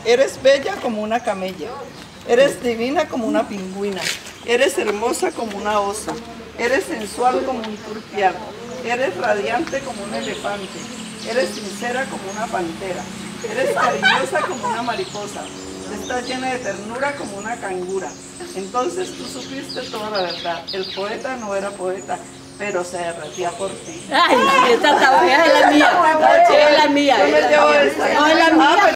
Eres bella como una camella. Eres divina como una pingüina. Eres hermosa como una osa. Eres sensual como un turpial. Eres radiante como un elefante. Eres sincera como una pantera. Eres cariñosa como una mariposa. Estás llena de ternura como una cangura. Entonces tú supiste toda la verdad. El poeta no era poeta, pero se derretía por ti. Ay, esta está buena, es la mía. Es la mía. Yo me llevo esta. No, es la mía.